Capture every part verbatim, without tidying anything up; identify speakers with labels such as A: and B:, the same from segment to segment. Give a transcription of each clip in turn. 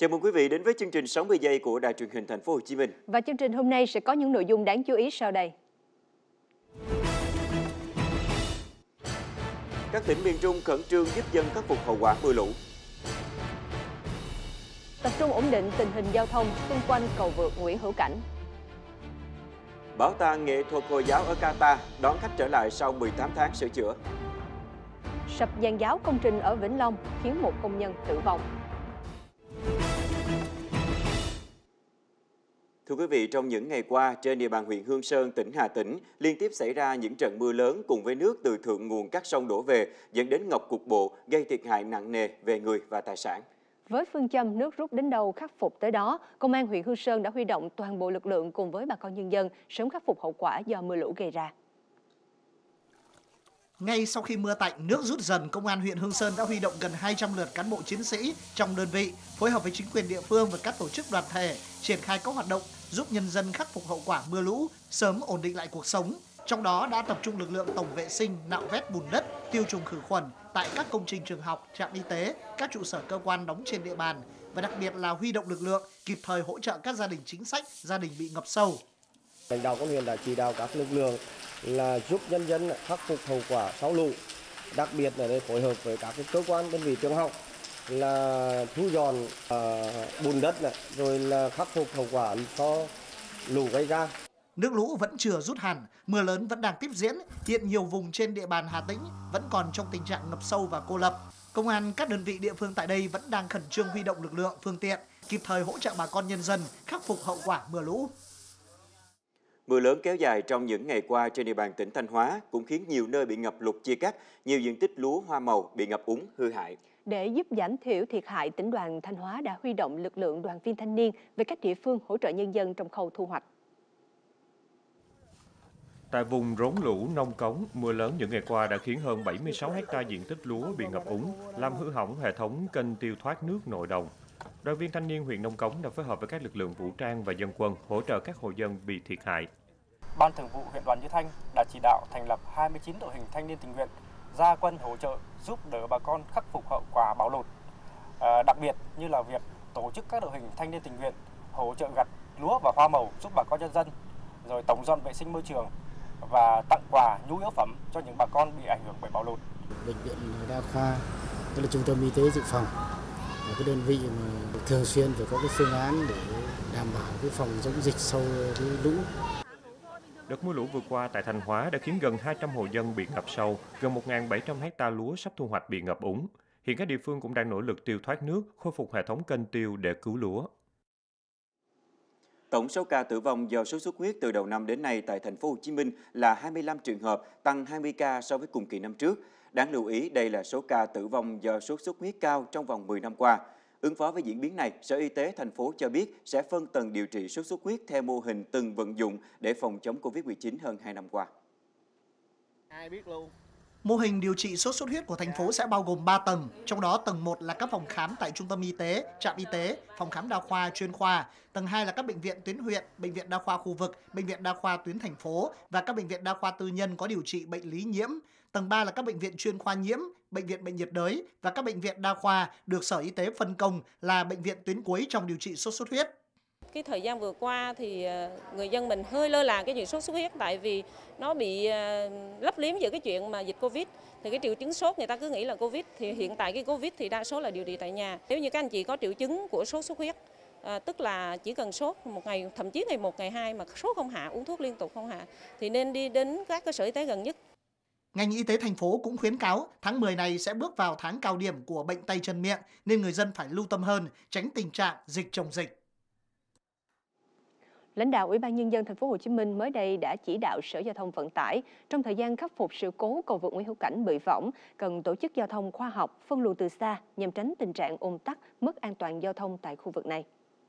A: Chào mừng quý vị đến với chương trình sáu mươi giây của Đài Truyền hình Thành phố Hồ Chí Minh.
B: Và chương trình hôm nay sẽ có những nội dung đáng chú ý sau đây.
A: Các tỉnh miền Trung khẩn trương giúp dân khắc phục hậu quả mưa lũ.
B: Tập trung ổn định tình hình giao thông xung quanh cầu vượt Nguyễn Hữu Cảnh.
A: Bảo tàng nghệ thuật Hồi giáo ở Qatar đón khách trở lại sau mười tám tháng sửa chữa.
B: Sập giàn giáo công trình ở Vĩnh Long khiến một công nhân tử vong.
A: Thưa quý vị, trong những ngày qua, trên địa bàn huyện Hương Sơn, tỉnh Hà Tĩnh liên tiếp xảy ra những trận mưa lớn cùng với nước từ thượng nguồn các sông đổ về, dẫn đến ngập cục bộ, gây thiệt hại nặng nề về người và tài sản.
B: Với phương châm nước rút đến đâu khắc phục tới đó, Công an huyện Hương Sơn đã huy động toàn bộ lực lượng cùng với bà con nhân dân sớm khắc phục hậu quả do mưa lũ gây ra.
C: Ngay sau khi mưa tạnh, nước rút dần, Công an huyện Hương Sơn đã huy động gần hai trăm lượt cán bộ chiến sĩ trong đơn vị, phối hợp với chính quyền địa phương và các tổ chức đoàn thể, triển khai các hoạt động giúp nhân dân khắc phục hậu quả mưa lũ, sớm ổn định lại cuộc sống. Trong đó đã tập trung lực lượng tổng vệ sinh, nạo vét bùn đất, tiêu trùng khử khuẩn tại các công trình trường học, trạm y tế, các trụ sở cơ quan đóng trên địa bàn và đặc biệt là huy động lực lượng kịp thời hỗ trợ các gia đình chính sách, gia đình bị ngập sâu.
D: Lãnh đạo công huyện đã chỉ đạo các lực lượng là giúp nhân dân khắc phục hậu quả sau lũ, đặc biệt là để phối hợp với các cơ quan đơn vị trường học là thu dọn uh, bùn đất này, rồi là khắc phục hậu quả do lũ gây ra.
C: Nước lũ vẫn chưa rút hẳn, mưa lớn vẫn đang tiếp diễn, hiện nhiều vùng trên địa bàn Hà Tĩnh vẫn còn trong tình trạng ngập sâu và cô lập. Công an các đơn vị địa phương tại đây vẫn đang khẩn trương huy động lực lượng, phương tiện, kịp thời hỗ trợ bà con nhân dân khắc phục hậu quả mưa lũ.
A: Mưa lớn kéo dài trong những ngày qua trên địa bàn tỉnh Thanh Hóa cũng khiến nhiều nơi bị ngập lụt chia cắt, nhiều diện tích lúa hoa màu bị ngập úng, hư hại.
B: Để giúp giảm thiểu thiệt hại, tỉnh đoàn Thanh Hóa đã huy động lực lượng đoàn viên thanh niên về các địa phương hỗ trợ nhân dân trong khâu thu hoạch.
E: Tại vùng rốn lũ Nông Cống, mưa lớn những ngày qua đã khiến hơn bảy mươi sáu héc ta diện tích lúa bị ngập úng, làm hư hỏng hệ thống kênh tiêu thoát nước nội đồng. Đoàn viên thanh niên huyện Nông Cống đã phối hợp với các lực lượng vũ trang và dân quân hỗ trợ các hộ dân bị thiệt hại.
F: Ban Thường vụ huyện Đoàn Như Thanh đã chỉ đạo thành lập hai mươi chín đội hình thanh niên tình nguyện ra quân hỗ trợ giúp đỡ bà con khắc phục hậu quả bão lụt. À, đặc biệt như là việc tổ chức các đội hình thanh niên tình nguyện hỗ trợ gặt lúa và hoa màu giúp bà con nhân dân, rồi tổng dọn vệ sinh môi trường và tặng quà nhu yếu phẩm cho những bà con bị ảnh hưởng bởi bão lụt.
G: Bệnh viện đa khoa, tức là trung tâm y tế dự phòng, là cái đơn vị mà thường xuyên phải có cái phương án để đảm bảo cái phòng chống dịch sau cái lũ.
E: Đợt mưa lũ vừa qua tại Thanh Hóa đã khiến gần hai trăm hộ dân bị ngập sâu, gần một nghìn bảy trăm héc ta lúa sắp thu hoạch bị ngập úng. Hiện các địa phương cũng đang nỗ lực tiêu thoát nước, khôi phục hệ thống kênh tiêu để cứu lúa.
A: Tổng số ca tử vong do sốt xuất huyết từ đầu năm đến nay tại Thành phố Hồ Chí Minh là hai mươi lăm trường hợp, tăng hai mươi ca so với cùng kỳ năm trước. Đáng lưu ý, đây là số ca tử vong do sốt xuất huyết cao trong vòng mười năm qua. Ứng phó với diễn biến này, Sở Y tế thành phố cho biết sẽ phân tầng điều trị sốt xuất huyết theo mô hình từng vận dụng để phòng chống Covid mười chín hơn hai năm qua.
C: Ai biết luôn. Mô hình điều trị sốt xuất huyết của thành phố sẽ bao gồm ba tầng, trong đó tầng một là các phòng khám tại trung tâm y tế, trạm y tế, phòng khám đa khoa chuyên khoa. Tầng hai là các bệnh viện tuyến huyện, bệnh viện đa khoa khu vực, bệnh viện đa khoa tuyến thành phố và các bệnh viện đa khoa tư nhân có điều trị bệnh lý nhiễm. Tầng ba là các bệnh viện chuyên khoa nhiễm, bệnh viện bệnh nhiệt đới và các bệnh viện đa khoa được Sở Y tế phân công là bệnh viện tuyến cuối trong điều trị sốt xuất huyết.
H: Cái thời gian vừa qua thì người dân mình hơi lơ là cái chuyện sốt xuất huyết, tại vì nó bị lấp liếm giữa cái chuyện mà dịch Covid. Thì cái triệu chứng sốt người ta cứ nghĩ là Covid, thì hiện tại cái Covid thì đa số là điều trị tại nhà. Nếu như các anh chị có triệu chứng của sốt xuất huyết, à, tức là chỉ cần sốt một ngày, thậm chí ngày một, ngày hai mà sốt không hạ, uống thuốc liên tục không hạ, thì nên đi đến các cơ sở y tế gần nhất.
C: Ngành y tế thành phố cũng khuyến cáo tháng mười này sẽ bước vào tháng cao điểm của bệnh tay chân miệng nên người dân phải lưu tâm hơn, tránh tình trạng dịch chồng dịch.
B: Lãnh đạo Ủy ban Nhân dân Thành phố Hồ Chí Minh mới đây đã chỉ đạo Sở Giao thông Vận tải trong thời gian khắc phục sự cố cầu vượt Nguyễn Hữu Cảnh bị võng, cần tổ chức giao thông khoa học, phân luồng từ xa nhằm tránh tình trạng ùn tắc, mất an toàn giao thông tại khu vực này.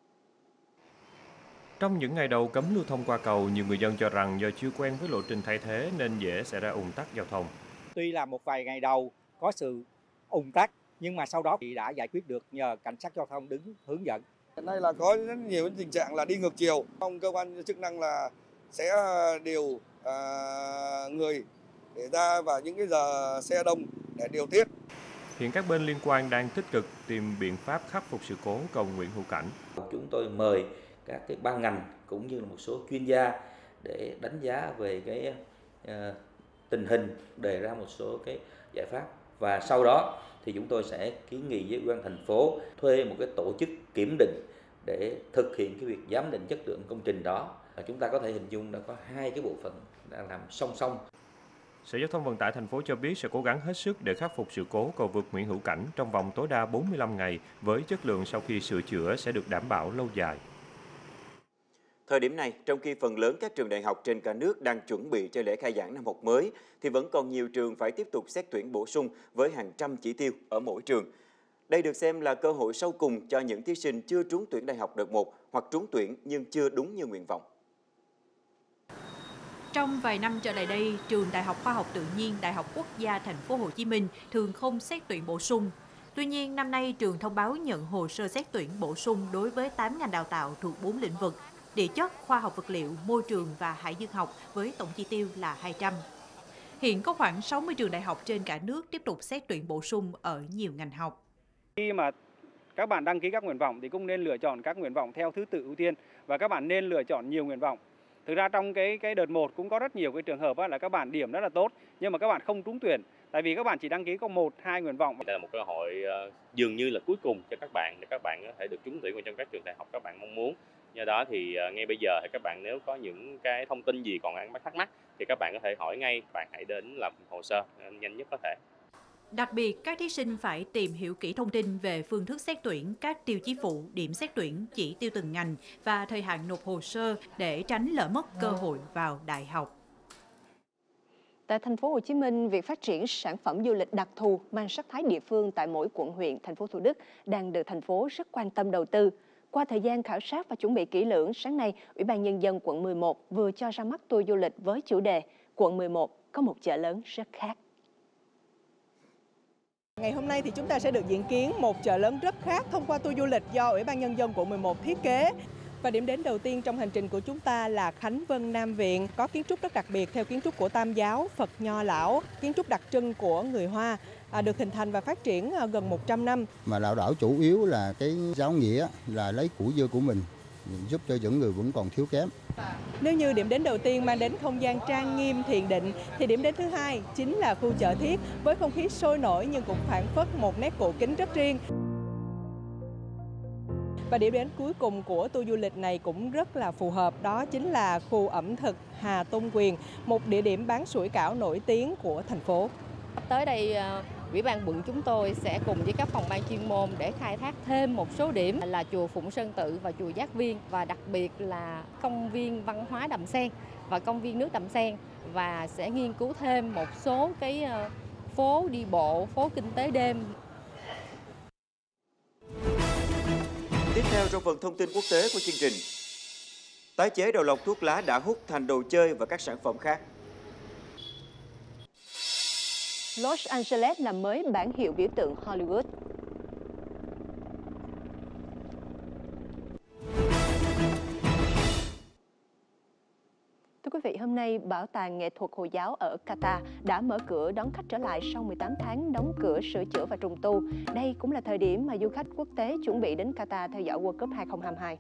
E: Trong những ngày đầu cấm lưu thông qua cầu, nhiều người dân cho rằng do chưa quen với lộ trình thay thế nên dễ xảy ra ùn tắc giao thông.
I: Tuy là một vài ngày đầu có sự ùn tắc nhưng mà sau đó thì đã giải quyết được nhờ cảnh sát giao thông đứng hướng dẫn.
J: Hiện nay là có rất nhiều tình trạng là đi ngược chiều, mong cơ quan chức năng là sẽ điều uh, người để ra vào những cái giờ xe đông để điều tiết.
E: Hiện các bên liên quan đang tích cực tìm biện pháp khắc phục sự cố cầu Nguyễn Hữu Cảnh.
K: Chúng tôi mời các cái ban ngành cũng như là một số chuyên gia để đánh giá về cái uh, tình hình, đề ra một số cái giải pháp, và sau đó thì chúng tôi sẽ kiến nghị với Ủy ban thành phố thuê một cái tổ chức kiểm định để thực hiện cái việc giám định chất lượng công trình đó. Và chúng ta có thể hình dung đã có hai cái bộ phận đang làm song song.
E: Sở Giao thông Vận tải thành phố cho biết sẽ cố gắng hết sức để khắc phục sự cố cầu vượt Nguyễn Hữu Cảnh trong vòng tối đa bốn mươi lăm ngày, với chất lượng sau khi sửa chữa sẽ được đảm bảo lâu dài.
A: Thời điểm này, trong khi phần lớn các trường đại học trên cả nước đang chuẩn bị cho lễ khai giảng năm học mới, thì vẫn còn nhiều trường phải tiếp tục xét tuyển bổ sung với hàng trăm chỉ tiêu ở mỗi trường. Đây được xem là cơ hội sau cùng cho những thí sinh chưa trúng tuyển đại học đợt một hoặc trúng tuyển nhưng chưa đúng như nguyện vọng.
L: Trong vài năm trở lại đây, trường Đại học Khoa học Tự nhiên Đại học Quốc gia Thành phố Hồ Chí Minh thường không xét tuyển bổ sung. Tuy nhiên, năm nay trường thông báo nhận hồ sơ xét tuyển bổ sung đối với tám ngành đào tạo thuộc bốn lĩnh vực: địa chất, khoa học vật liệu, môi trường và hải dương học với tổng chỉ tiêu là hai trăm. Hiện có khoảng sáu mươi trường đại học trên cả nước tiếp tục xét tuyển bổ sung ở nhiều ngành học.
M: Khi mà các bạn đăng ký các nguyện vọng thì cũng nên lựa chọn các nguyện vọng theo thứ tự ưu tiên, và các bạn nên lựa chọn nhiều nguyện vọng. Thực ra trong cái cái đợt một cũng có rất nhiều cái trường hợp là các bạn điểm rất là tốt nhưng mà các bạn không trúng tuyển, tại vì các bạn chỉ đăng ký có một hai nguyện vọng.
N: Đây là một cơ hội uh, dường như là cuối cùng cho các bạn để các bạn có thể được trúng tuyển vào trong các trường đại học các bạn mong muốn. Do đó thì uh, ngay bây giờ thì các bạn nếu có những cái thông tin gì còn đang thắc mắc thì các bạn có thể hỏi ngay, bạn hãy đến làm hồ sơ uh, nhanh nhất có thể.
L: Đặc biệt, các thí sinh phải tìm hiểu kỹ thông tin về phương thức xét tuyển, các tiêu chí phụ, điểm xét tuyển, chỉ tiêu từng ngành và thời hạn nộp hồ sơ để tránh lỡ mất cơ hội vào đại học.
B: Tại thành phố Hồ Chí Minh, việc phát triển sản phẩm du lịch đặc thù mang sắc thái địa phương tại mỗi quận huyện, thành phố Thủ Đức đang được thành phố rất quan tâm đầu tư. Qua thời gian khảo sát và chuẩn bị kỹ lưỡng, sáng nay, Ủy ban Nhân dân quận mười một vừa cho ra mắt tour du lịch với chủ đề Quận mười một có một chợ lớn rất khác.
O: Ngày hôm nay thì chúng ta sẽ được diện kiến một chợ lớn rất khác thông qua tour du lịch do Ủy ban Nhân dân quận mười một thiết kế. Và điểm đến đầu tiên trong hành trình của chúng ta là Khánh Vân Nam Viện, có kiến trúc rất đặc biệt theo kiến trúc của Tam giáo, Phật Nho Lão, kiến trúc đặc trưng của người Hoa, à, được hình thành và phát triển gần một trăm năm.
P: Mà đạo đảo chủ yếu là cái giáo nghĩa là lấy của dư của mình, giúp cho những người vẫn còn thiếu kém.
O: Nếu như điểm đến đầu tiên mang đến không gian trang nghiêm thiền định, thì điểm đến thứ hai chính là khu chợ Thiết với không khí sôi nổi nhưng cũng phảng phất một nét cổ kính rất riêng. Và điểm đến cuối cùng của tour du lịch này cũng rất là phù hợp, đó chính là khu ẩm thực Hà Tôn Quyền, một địa điểm bán sủi cảo nổi tiếng của thành phố.
Q: Tới đây, Ủy ban quận chúng tôi sẽ cùng với các phòng ban chuyên môn để khai thác thêm một số điểm là chùa Phụng Sơn Tự và chùa Giác Viên, và đặc biệt là công viên văn hóa Đầm Sen và công viên nước Đầm Sen, và sẽ nghiên cứu thêm một số cái phố đi bộ, phố kinh tế đêm.
A: Tiếp theo trong phần thông tin quốc tế của chương trình, tái chế đầu lọc thuốc lá đã hút thành đồ chơi và các sản phẩm khác.
B: Los Angeles làm mới bản hiệu biểu tượng Hollywood. Thưa quý vị, hôm nay Bảo tàng Nghệ thuật Hồi giáo ở Qatar đã mở cửa đón khách trở lại sau mười tám tháng đóng cửa sửa chữa và trùng tu. Đây cũng là thời điểm mà du khách quốc tế chuẩn bị đến Qatar theo dõi World Cup hai không hai hai.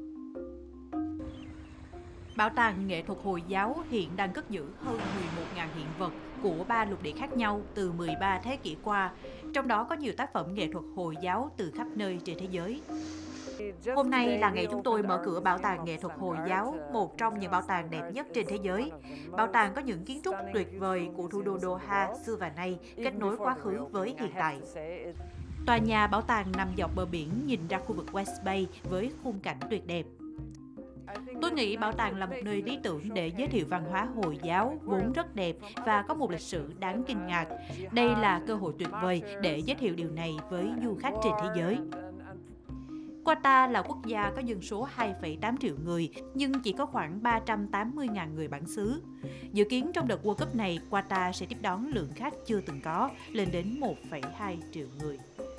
L: Bảo tàng Nghệ thuật Hồi giáo hiện đang cất giữ hơn mười một nghìn hiện vật của ba lục địa khác nhau từ mười ba thế kỷ qua, trong đó có nhiều tác phẩm nghệ thuật Hồi giáo từ khắp nơi trên thế giới. Hôm nay là ngày chúng tôi mở cửa Bảo tàng Nghệ thuật Hồi giáo, một trong những bảo tàng đẹp nhất trên thế giới. Bảo tàng có những kiến trúc tuyệt vời của thủ đô Doha xưa và nay, kết nối quá khứ với hiện tại. Tòa nhà bảo tàng nằm dọc bờ biển nhìn ra khu vực West Bay với khung cảnh tuyệt đẹp. Tôi nghĩ bảo tàng là một nơi lý tưởng để giới thiệu văn hóa Hồi giáo vốn rất đẹp và có một lịch sử đáng kinh ngạc. Đây là cơ hội tuyệt vời để giới thiệu điều này với du khách trên thế giới. Qatar là quốc gia có dân số hai phẩy tám triệu người, nhưng chỉ có khoảng ba trăm tám mươi nghìn người bản xứ. Dự kiến trong đợt World Cup này, Qatar sẽ tiếp đón lượng khách chưa từng có, lên đến một phẩy hai triệu người.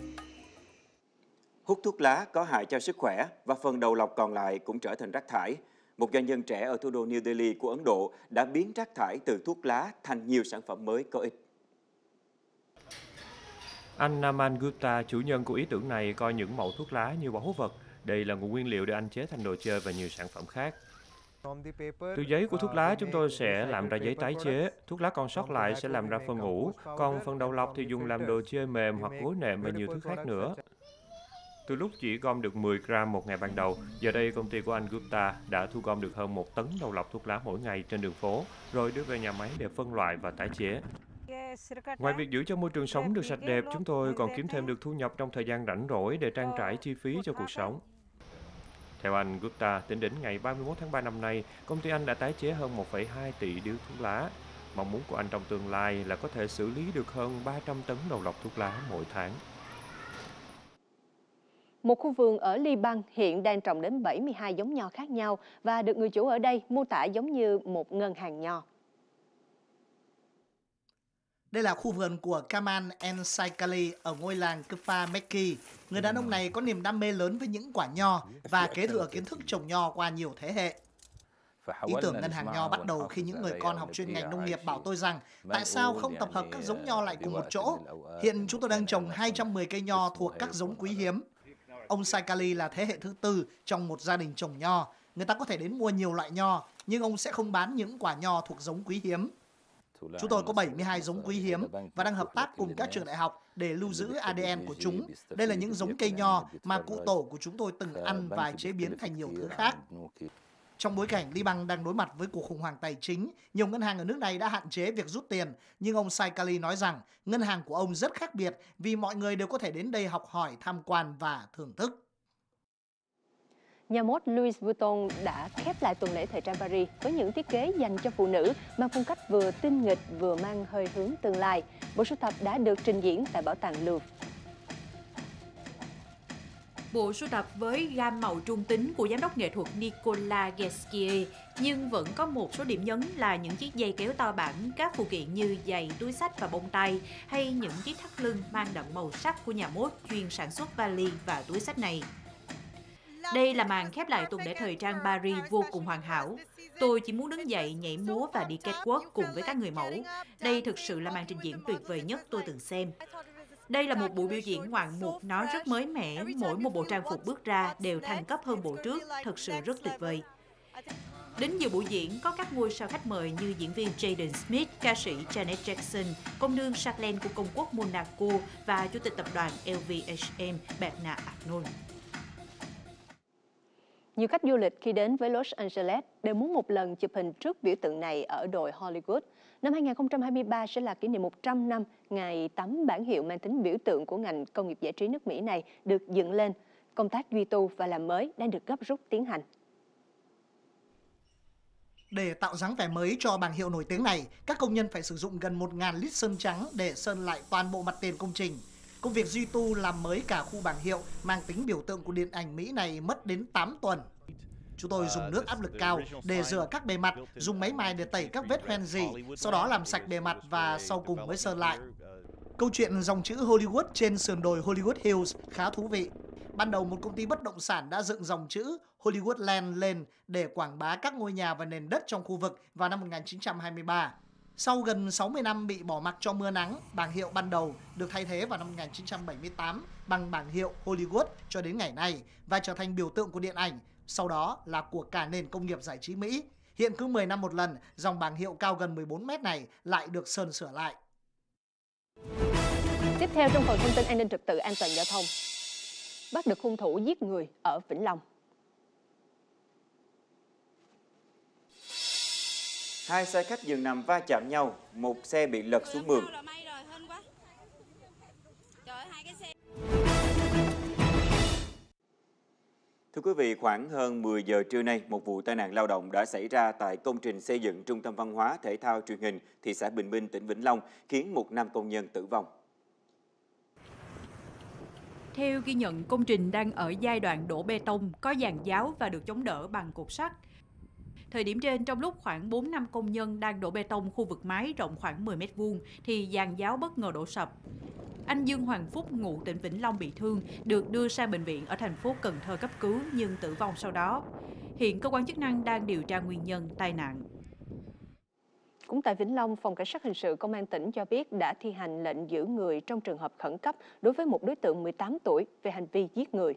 A: Hút thuốc lá có hại cho sức khỏe và phần đầu lọc còn lại cũng trở thành rác thải. Một doanh nhân trẻ ở thủ đô New Delhi của Ấn Độ đã biến rác thải từ thuốc lá thành nhiều sản phẩm mới có ích.
E: Anh Naman Gupta, chủ nhân của ý tưởng này, coi những mẩu thuốc lá như báu vật. Đây là nguồn nguyên liệu để anh chế thành đồ chơi và nhiều sản phẩm khác. Từ giấy của thuốc lá chúng tôi sẽ làm ra giấy tái chế, thuốc lá còn sót lại sẽ làm ra phân ủ, còn phần đầu lọc thì dùng làm đồ chơi mềm hoặc gối nệm và nhiều thứ khác nữa. Từ lúc chỉ gom được mười gram một ngày ban đầu, giờ đây công ty của anh Gupta đã thu gom được hơn một tấn đầu lọc thuốc lá mỗi ngày trên đường phố, rồi đưa về nhà máy để phân loại và tái chế. Ngoài việc giữ cho môi trường sống được sạch đẹp, chúng tôi còn kiếm thêm được thu nhập trong thời gian rảnh rỗi để trang trải chi phí cho cuộc sống. Theo anh Gupta, tính đến ngày ba mươi mốt tháng ba năm nay, công ty anh đã tái chế hơn một phẩy hai tỷ điếu thuốc lá. Mong muốn của anh trong tương lai là có thể xử lý được hơn ba trăm tấn đầu lọc thuốc lá mỗi tháng.
B: Một khu vườn ở Liban hiện đang trồng đến bảy mươi hai giống nho khác nhau và được người chủ ở đây mô tả giống như một ngân hàng nho.
C: Đây là khu vườn của Kamal El Saikali ở ngôi làng Kfar Mekki. Người đàn ông này có niềm đam mê lớn với những quả nho và kế thừa kiến thức trồng nho qua nhiều thế hệ. Ý tưởng ngân hàng nho bắt đầu khi những người con học chuyên ngành nông nghiệp bảo tôi rằng tại sao không tập hợp các giống nho lại cùng một chỗ. Hiện chúng tôi đang trồng hai trăm mười cây nho thuộc các giống quý hiếm. Ông Saikali là thế hệ thứ tư trong một gia đình trồng nho. Người ta có thể đến mua nhiều loại nho, nhưng ông sẽ không bán những quả nho thuộc giống quý hiếm. Chúng tôi có bảy mươi hai giống quý hiếm và đang hợp tác cùng các trường đại học để lưu giữ a đê en của chúng. Đây là những giống cây nho mà cụ tổ của chúng tôi từng ăn và chế biến thành nhiều thứ khác. Trong bối cảnh Liban đang đối mặt với cuộc khủng hoảng tài chính, nhiều ngân hàng ở nước này đã hạn chế việc rút tiền. Nhưng ông Saikali nói rằng ngân hàng của ông rất khác biệt vì mọi người đều có thể đến đây học hỏi, tham quan và thưởng thức.
B: Nhà mốt Louis Vuitton đã khép lại tuần lễ thời trang Paris với những thiết kế dành cho phụ nữ mang phong cách vừa tinh nghịch vừa mang hơi hướng tương lai. Bộ sưu tập đã được trình diễn tại Bảo tàng Louvre.
L: Bộ sưu tập với gam màu trung tính của giám đốc nghệ thuật Nicolas Ghesquier, nhưng vẫn có một số điểm nhấn là những chiếc dây kéo to bản, các phụ kiện như giày, túi xách và bông tay, hay những chiếc thắt lưng mang đậm màu sắc của nhà mốt chuyên sản xuất vali và túi xách này. Đây là màn khép lại tuần lễ thời trang Paris vô cùng hoàn hảo. Tôi chỉ muốn đứng dậy, nhảy múa và đi catwalk cùng với các người mẫu. Đây thực sự là màn trình diễn tuyệt vời nhất tôi từng xem. Đây là một buổi biểu diễn ngoạn mục, nó rất mới mẻ, mỗi một bộ trang phục bước ra đều thăng cấp hơn bộ trước, thật sự rất tuyệt vời. Đến dự buổi diễn có các ngôi sao khách mời như diễn viên Jaden Smith, ca sĩ Janet Jackson, công nương Charlene của công quốc Monaco và chủ tịch tập đoàn L V H M Bernard Arnault.
B: Nhiều khách du lịch khi đến với Los Angeles đều muốn một lần chụp hình trước biểu tượng này ở đồi Hollywood. Năm hai nghìn không trăm hai mươi ba sẽ là kỷ niệm một trăm năm ngày tấm bản hiệu mang tính biểu tượng của ngành công nghiệp giải trí nước Mỹ này được dựng lên. Công tác duy tu và làm mới đang được gấp rút tiến hành.
C: Để tạo dáng vẻ mới cho bảng hiệu nổi tiếng này, các công nhân phải sử dụng gần một nghìn lít sơn trắng để sơn lại toàn bộ mặt tiền công trình. Công việc duy tu làm mới cả khu bảng hiệu mang tính biểu tượng của điện ảnh Mỹ này mất đến tám tuần. Chúng tôi dùng nước áp lực cao để rửa các bề mặt, dùng máy mài để tẩy các vết hoen rỉ, sau đó làm sạch bề mặt và sau cùng mới sơn lại. Câu chuyện dòng chữ Hollywood trên sườn đồi Hollywood Hills khá thú vị. Ban đầu một công ty bất động sản đã dựng dòng chữ Hollywoodland lên để quảng bá các ngôi nhà và nền đất trong khu vực vào năm một nghìn chín trăm hai mươi ba. Sau gần sáu mươi năm bị bỏ mặc cho mưa nắng, bảng hiệu ban đầu được thay thế vào năm một nghìn chín trăm bảy mươi tám bằng bảng hiệu Hollywood cho đến ngày nay và trở thành biểu tượng của điện ảnh, sau đó là của cả nền công nghiệp giải trí Mỹ. Hiện cứ mười năm một lần, dòng bảng hiệu cao gần mười bốn mét này lại được sơn sửa lại.
B: Tiếp theo trong phần thông tin an ninh trật tự an toàn giao thông. Bắt được hung thủ giết người ở Vĩnh Long.
A: Hai xe khách dừng nằm va chạm nhau, một xe bị lật xuống mương. Thưa quý vị, khoảng hơn mười giờ trưa nay, một vụ tai nạn lao động đã xảy ra tại công trình xây dựng Trung tâm Văn hóa Thể thao Truyền hình thị xã Bình Minh, tỉnh Vĩnh Long, khiến một nam công nhân tử vong.
L: Theo ghi nhận, công trình đang ở giai đoạn đổ bê tông, có giàn giáo và được chống đỡ bằng cột sắt. Thời điểm trên, trong lúc khoảng bốn năm công nhân đang đổ bê tông khu vực mái rộng khoảng mười mét vuông, thì giàn giáo bất ngờ đổ sập. Anh Dương Hoàng Phúc, ngụ tỉnh Vĩnh Long bị thương, được đưa sang bệnh viện ở thành phố Cần Thơ cấp cứu nhưng tử vong sau đó. Hiện cơ quan chức năng đang điều tra nguyên nhân tai nạn.
B: Cũng tại Vĩnh Long, Phòng Cảnh sát Hình sự Công an tỉnh cho biết đã thi hành lệnh giữ người trong trường hợp khẩn cấp đối với một đối tượng mười tám tuổi về hành vi giết người.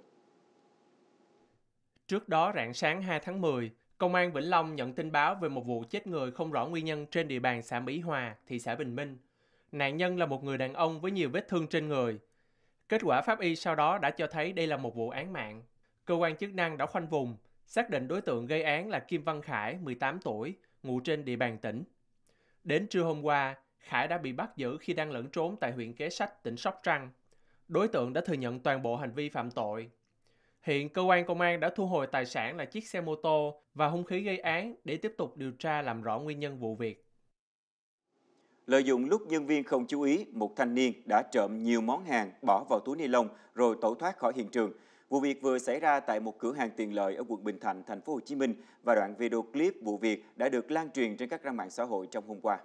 R: Trước đó, rạng sáng hai tháng mười, Công an Vĩnh Long nhận tin báo về một vụ chết người không rõ nguyên nhân trên địa bàn xã Mỹ Hòa, thị xã Bình Minh. Nạn nhân là một người đàn ông với nhiều vết thương trên người. Kết quả pháp y sau đó đã cho thấy đây là một vụ án mạng. Cơ quan chức năng đã khoanh vùng, xác định đối tượng gây án là Kim Văn Khải, mười tám tuổi, ngụ trên địa bàn tỉnh. Đến trưa hôm qua, Khải đã bị bắt giữ khi đang lẫn trốn tại huyện Kế Sách, tỉnh Sóc Trăng. Đối tượng đã thừa nhận toàn bộ hành vi phạm tội. Hiện cơ quan công an đã thu hồi tài sản là chiếc xe mô tô và hung khí gây án để tiếp tục điều tra làm rõ nguyên nhân vụ việc.
A: Lợi dụng lúc nhân viên không chú ý, một thanh niên đã trộm nhiều món hàng bỏ vào túi ni lông rồi tẩu thoát khỏi hiện trường. Vụ việc vừa xảy ra tại một cửa hàng tiện lợi ở quận Bình Thạnh, thành phố Hồ Chí Minh và đoạn video clip vụ việc đã được lan truyền trên các trang mạng xã hội trong hôm qua.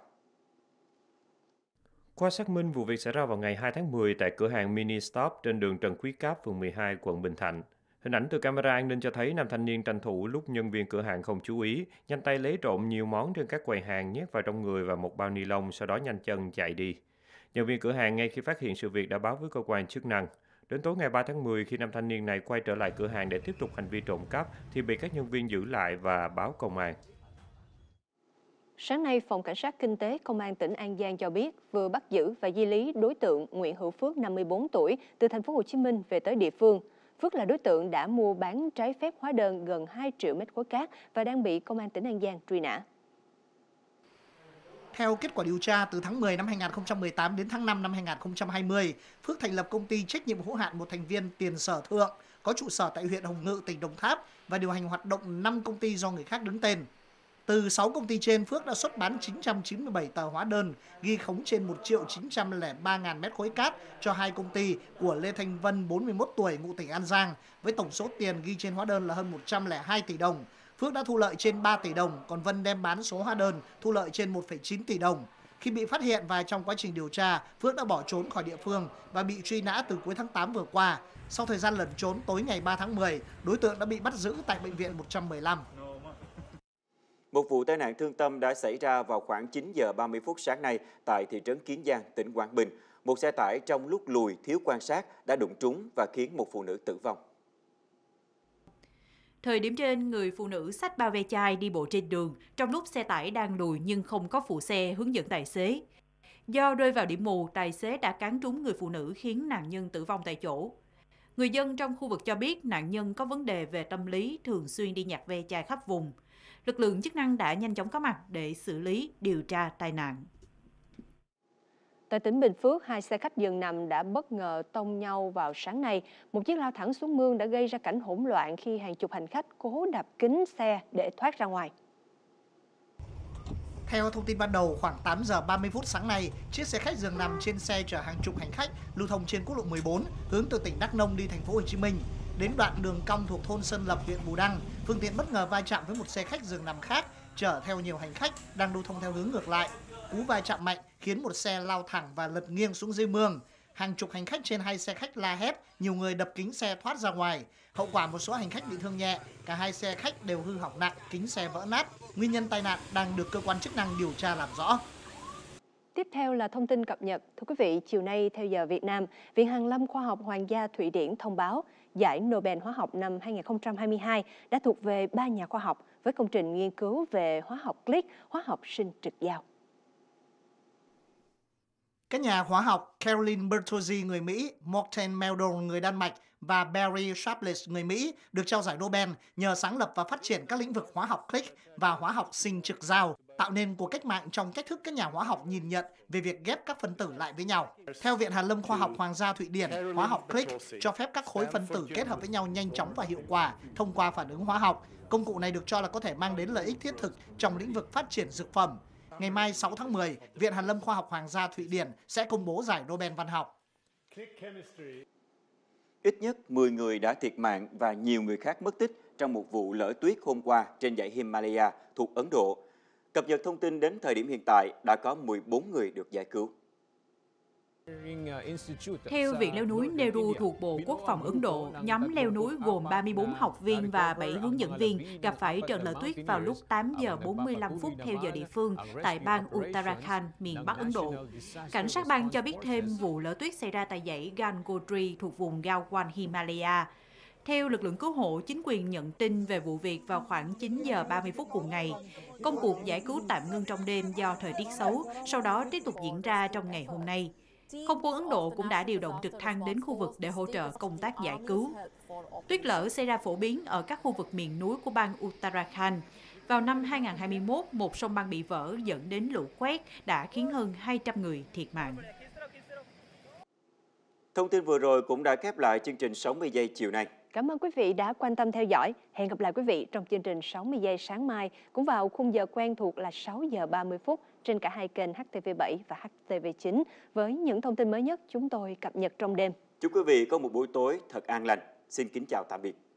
E: Qua xác minh, vụ việc xảy ra vào ngày hai tháng mười tại cửa hàng Mini Stop trên đường Trần Quý Cáp, phường mười hai, quận Bình Thạnh. Hình ảnh từ camera an ninh cho thấy nam thanh niên tranh thủ lúc nhân viên cửa hàng không chú ý, nhanh tay lấy trộm nhiều món trên các quầy hàng nhét vào trong người và một bao ni lông, sau đó nhanh chân chạy đi. Nhân viên cửa hàng ngay khi phát hiện sự việc đã báo với cơ quan chức năng. Đến tối ngày ba tháng mười, khi nam thanh niên này quay trở lại cửa hàng để tiếp tục hành vi trộm cắp, thì bị các nhân viên giữ lại và báo công an.
B: Sáng nay, Phòng Cảnh sát Kinh tế Công an tỉnh An Giang cho biết vừa bắt giữ và di lý đối tượng Nguyễn Hữu Phước, năm mươi bốn tuổi, từ thành phố Hồ Chí Minh về tới địa phương. Phước là đối tượng đã mua bán trái phép hóa đơn gần hai triệu mét khối cát và đang bị Công an tỉnh An Giang truy nã.
C: Theo kết quả điều tra, từ tháng mười năm hai nghìn không trăm mười tám đến tháng năm năm hai nghìn không trăm hai mươi, Phước thành lập công ty trách nhiệm hữu hạn một thành viên Tiền Sở Thượng, có trụ sở tại huyện Hồng Ngự, tỉnh Đồng Tháp và điều hành hoạt động năm công ty do người khác đứng tên. Từ sáu công ty trên, Phước đã xuất bán chín trăm chín mươi bảy tờ hóa đơn ghi khống trên một triệu chín trăm lẻ ba nghìn mét khối cát cho hai công ty của Lê Thanh Vân, bốn mươi mốt tuổi, ngụ tỉnh An Giang, với tổng số tiền ghi trên hóa đơn là hơn một trăm lẻ hai tỷ đồng. Phước đã thu lợi trên ba tỷ đồng, còn Vân đem bán số hóa đơn thu lợi trên một phẩy chín tỷ đồng. Khi bị phát hiện và trong quá trình điều tra, Phước đã bỏ trốn khỏi địa phương và bị truy nã từ cuối tháng tám vừa qua. Sau thời gian lẩn trốn, tối ngày ba tháng mười, đối tượng đã bị bắt giữ tại bệnh viện một trăm mười lăm.
A: Một vụ tai nạn thương tâm đã xảy ra vào khoảng chín giờ ba mươi phút sáng nay tại thị trấn Kiến Giang, tỉnh Quảng Bình. Một xe tải trong lúc lùi thiếu quan sát đã đụng trúng và khiến một phụ nữ tử vong.
L: Thời điểm trên, người phụ nữ xách bao ve chai đi bộ trên đường trong lúc xe tải đang lùi nhưng không có phụ xe hướng dẫn tài xế. Do rơi vào điểm mù, tài xế đã cán trúng người phụ nữ khiến nạn nhân tử vong tại chỗ. Người dân trong khu vực cho biết nạn nhân có vấn đề về tâm lý, thường xuyên đi nhặt ve chai khắp vùng. Lực lượng chức năng đã nhanh chóng có mặt để xử lý, điều tra tai nạn.
B: Tại tỉnh Bình Phước, hai xe khách giường nằm đã bất ngờ tông nhau vào sáng nay. Một chiếc lao thẳng xuống mương đã gây ra cảnh hỗn loạn khi hàng chục hành khách cố đập kính xe để thoát ra ngoài.
C: Theo thông tin ban đầu, khoảng tám giờ ba mươi phút sáng nay, chiếc xe khách giường nằm trên xe chở hàng chục hành khách lưu thông trên quốc lộ mười bốn hướng từ tỉnh Đắk Nông đi thành phố Hồ Chí Minh. Đến đoạn đường cong thuộc thôn Sơn Lập, huyện Bù Đăng, phương tiện bất ngờ va chạm với một xe khách giường nằm khác chở theo nhiều hành khách đang lưu thông theo hướng ngược lại. Cú va chạm mạnh khiến một xe lao thẳng và lật nghiêng xuống dưới mương. Hàng chục hành khách trên hai xe khách la hét, nhiều người đập kính xe thoát ra ngoài. Hậu quả một số hành khách bị thương nhẹ, cả hai xe khách đều hư hỏng nặng, kính xe vỡ nát. Nguyên nhân tai nạn đang được cơ quan chức năng điều tra làm rõ.
B: Tiếp theo là thông tin cập nhật. Thưa quý vị, chiều nay theo giờ Việt Nam, Viện Hàn lâm Khoa học Hoàng gia Thụy Điển thông báo giải Nobel Hóa học năm hai nghìn không trăm hai mươi hai đã thuộc về ba nhà khoa học với công trình nghiên cứu về hóa học click, hóa học sinh trực giao.
C: Các nhà hóa học Caroline Bertozzi người Mỹ, Morten Meldon người Đan Mạch và Barry Sharpless người Mỹ được trao giải Nobel nhờ sáng lập và phát triển các lĩnh vực hóa học click và hóa học sinh trực giao, tạo nên cuộc cách mạng trong cách thức các nhà hóa học nhìn nhận về việc ghép các phân tử lại với nhau. Theo Viện Hàn lâm Khoa học Hoàng gia Thụy Điển, hóa học click cho phép các khối phân tử kết hợp với nhau nhanh chóng và hiệu quả thông qua phản ứng hóa học. Công cụ này được cho là có thể mang đến lợi ích thiết thực trong lĩnh vực phát triển dược phẩm. Ngày mai sáu tháng mười, Viện Hàn lâm Khoa học Hoàng gia Thụy Điển sẽ công bố giải Nobel văn học.
A: Ít nhất mười người đã thiệt mạng và nhiều người khác mất tích trong một vụ lở tuyết hôm qua trên dãy Himalaya thuộc Ấn Độ. Cập nhật thông tin đến thời điểm hiện tại đã có mười bốn người được giải cứu.
L: Theo Viện leo núi Nehru thuộc Bộ Quốc phòng Ấn Độ, nhóm leo núi gồm ba mươi tư học viên và bảy hướng dẫn viên gặp phải trận lở tuyết vào lúc tám giờ bốn mươi lăm phút theo giờ địa phương tại bang Uttarakhand, miền Bắc Ấn Độ. Cảnh sát bang cho biết thêm vụ lở tuyết xảy ra tại dãy Gangotri thuộc vùng Galwan Himalaya. Theo lực lượng cứu hộ, chính quyền nhận tin về vụ việc vào khoảng chín giờ ba mươi phút cùng ngày. Công cuộc giải cứu tạm ngưng trong đêm do thời tiết xấu, sau đó tiếp tục diễn ra trong ngày hôm nay. Không quân Ấn Độ cũng đã điều động trực thăng đến khu vực để hỗ trợ công tác giải cứu. Tuyết lở xảy ra phổ biến ở các khu vực miền núi của bang Uttarakhand. Vào năm hai nghìn không trăm hai mươi mốt, một sông băng bị vỡ dẫn đến lũ quét đã khiến hơn hai trăm người thiệt mạng.
A: Thông tin vừa rồi cũng đã khép lại chương trình sáu mươi giây chiều nay.
B: Cảm ơn quý vị đã quan tâm theo dõi. Hẹn gặp lại quý vị trong chương trình sáu mươi giây sáng mai, cũng vào khung giờ quen thuộc là sáu giờ ba mươi phút trên cả hai kênh H T V bảy và H T V chín với những thông tin mới nhất chúng tôi cập nhật trong đêm.
A: Chúc quý vị có một buổi tối thật an lành. Xin kính chào tạm biệt.